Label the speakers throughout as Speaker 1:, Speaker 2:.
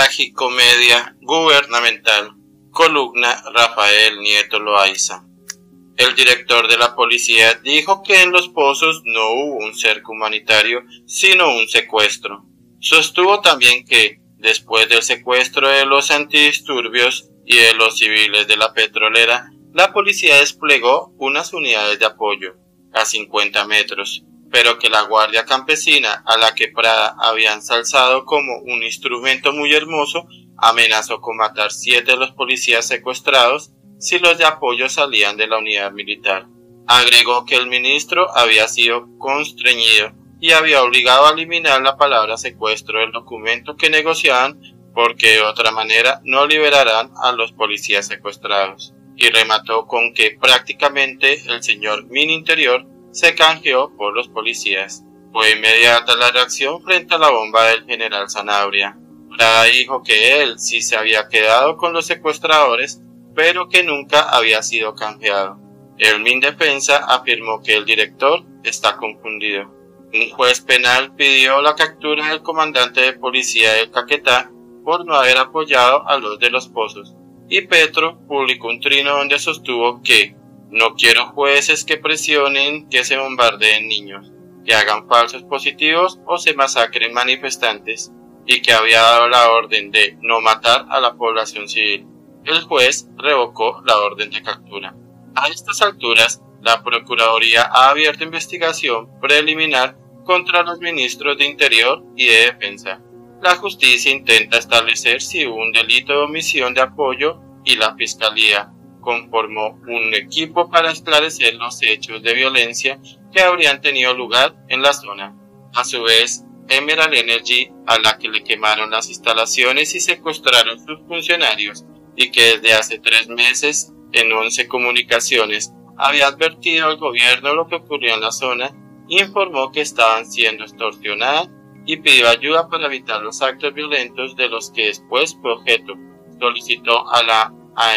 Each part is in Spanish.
Speaker 1: Tragicomedia gubernamental. Columna Rafael Nieto Loaiza. El director de la policía dijo que en Los Pozos no hubo un cerco humanitario, sino un secuestro. Sostuvo también que, después del secuestro de los antidisturbios y de los civiles de la petrolera, la policía desplegó unas unidades de apoyo a 50 metros, pero que la Guardia Campesina, a la que Prada había ensalzado como un instrumento muy hermoso, amenazó con matar 7 de los policías secuestrados si los de apoyo salían de la unidad militar. Agregó que el ministro había sido constreñido y había obligado a eliminar la palabra secuestro del documento que negociaban porque de otra manera no liberarán a los policías secuestrados. Y remató con que prácticamente el señor Mininterior se canjeó por los policías. Fue inmediata la reacción frente a la bomba del general Sanabria. Prada dijo que él sí se había quedado con los secuestradores, pero que nunca había sido canjeado. El Mindefensa afirmó que el director está confundido. Un juez penal pidió la captura del comandante de policía del Caquetá por no haber apoyado a los de Los Pozos, y Petro publicó un trino donde sostuvo que no quiero jueces que presionen que se bombardeen niños, que hagan falsos positivos o se masacren manifestantes, y que había dado la orden de no matar a la población civil. El juez revocó la orden de captura. A estas alturas, la Procuraduría ha abierto investigación preliminar contra los ministros de Interior y de Defensa. La justicia intenta establecer si hubo un delito de omisión de apoyo y la Fiscalía conformó un equipo para esclarecer los hechos de violencia que habrían tenido lugar en la zona. A su vez, Emerald Energy, a la que le quemaron las instalaciones y secuestraron sus funcionarios, y que desde hace 3 meses en 11 comunicaciones había advertido al gobierno lo que ocurrió en la zona, informó que estaban siendo extorsionadas y pidió ayuda para evitar los actos violentos de los que después fue objeto. Solicitó a la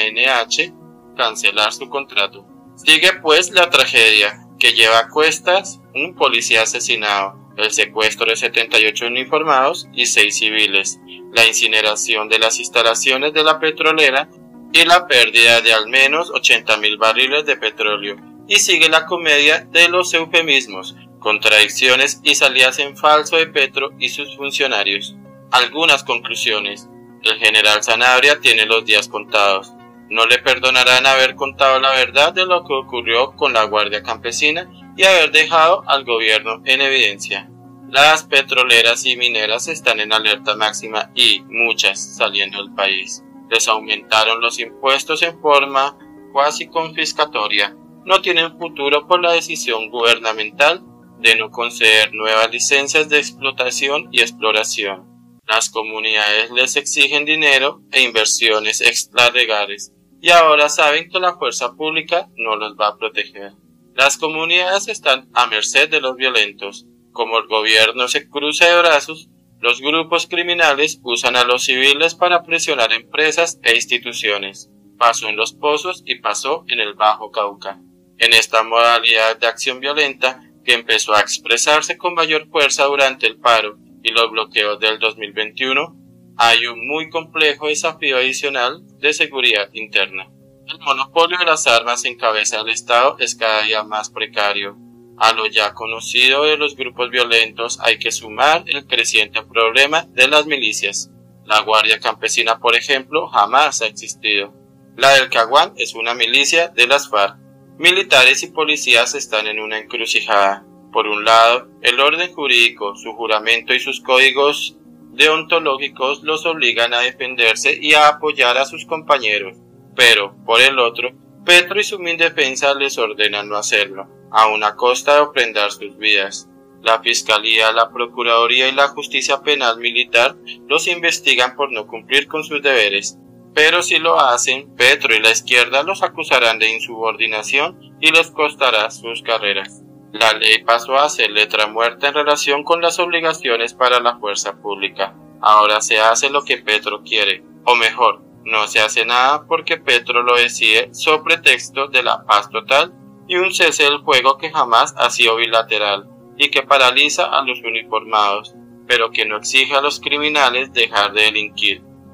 Speaker 1: ANH cancelar su contrato. Sigue pues la tragedia que lleva a cuestas un policía asesinado, el secuestro de 78 uniformados y 6 civiles, la incineración de las instalaciones de la petrolera y la pérdida de al menos 80.000 barriles de petróleo. Y sigue la comedia de los eufemismos, contradicciones y salidas en falso de Petro y sus funcionarios. Algunas conclusiones. El general Sanabria tiene los días contados. No le perdonarán haber contado la verdad de lo que ocurrió con la Guardia Campesina y haber dejado al gobierno en evidencia. Las petroleras y mineras están en alerta máxima y muchas saliendo del país. Les aumentaron los impuestos en forma cuasi confiscatoria. No tienen futuro por la decisión gubernamental de no conceder nuevas licencias de explotación y exploración. Las comunidades les exigen dinero e inversiones extrarregales y ahora saben que la fuerza pública no los va a proteger. Las comunidades están a merced de los violentos. Como el gobierno se cruza de brazos, los grupos criminales usan a los civiles para presionar empresas e instituciones. Pasó en Los Pozos y pasó en el Bajo Cauca. En esta modalidad de acción violenta, que empezó a expresarse con mayor fuerza durante el paro y los bloqueos del 2021, hay un muy complejo desafío adicional de seguridad interna. El monopolio de las armas en cabeza del Estado es cada día más precario. A lo ya conocido de los grupos violentos hay que sumar el creciente problema de las milicias. La Guardia Campesina, por ejemplo, jamás ha existido. La del Caguán es una milicia de las FARC. Militares y policías están en una encrucijada. Por un lado, el orden jurídico, su juramento y sus códigos deontológicos los obligan a defenderse y a apoyar a sus compañeros. Pero, por el otro, Petro y su Mindefensa les ordenan no hacerlo, aun a costa de ofrendar sus vidas. La Fiscalía, la Procuraduría y la Justicia Penal Militar los investigan por no cumplir con sus deberes. Pero si lo hacen, Petro y la izquierda los acusarán de insubordinación y les costará sus carreras. La ley pasó a ser letra muerta en relación con las obligaciones para la fuerza pública. Ahora se hace lo que Petro quiere, o mejor, no se hace nada porque Petro lo decide sobre pretexto de la paz total y un cese del fuego que jamás ha sido bilateral y que paraliza a los uniformados, pero que no exige a los criminales dejar de delinquir.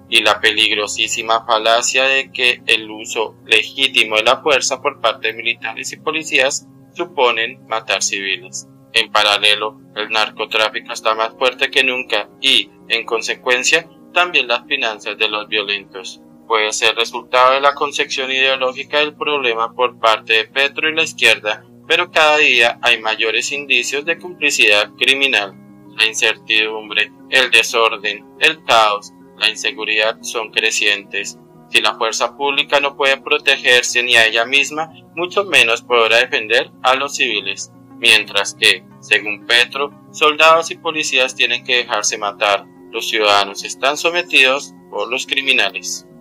Speaker 1: y la peligrosísima falacia de que el uso legítimo de la fuerza por parte de militares y policías suponen matar civiles. En paralelo, el narcotráfico está más fuerte que nunca y, en consecuencia, también las finanzas de los violentos. Puede ser resultado de la concepción ideológica del problema por parte de Petro y la izquierda, pero cada día hay mayores indicios de complicidad criminal. La incertidumbre, el desorden, el caos, la inseguridad son crecientes. Si la fuerza pública no puede protegerse ni a ella misma, mucho menos podrá defender a los civiles. Mientras que, según Petro, soldados y policías tienen que dejarse matar. Los ciudadanos están sometidos por los criminales.